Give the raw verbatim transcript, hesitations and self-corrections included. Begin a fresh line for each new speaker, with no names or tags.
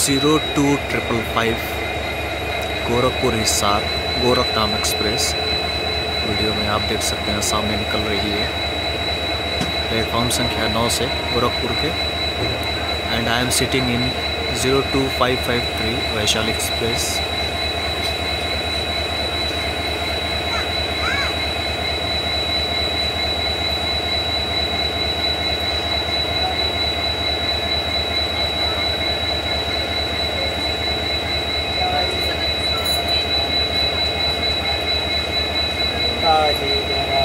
Zero two triple five Gorakhpur Hisar Gorakhdham express video में आप देख सकते हैं सामने निकल रही है प्लेटफॉर्म संख्या नौ से गोरखपुर के। And I am sitting in zero two five five three Vaishali express.
Thank you.